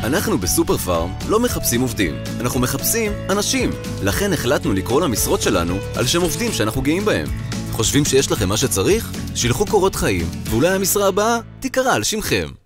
אנחנו בסופר פארם לא מחפשים עובדים, אנחנו מחפשים אנשים. לכן החלטנו לקרוא למשרות שלנו על שם עובדים שאנחנו גאים בהם. חושבים שיש לכם מה שצריך? שילחו קורות חיים, ואולי המשרה הבאה תיקרא על שמכם.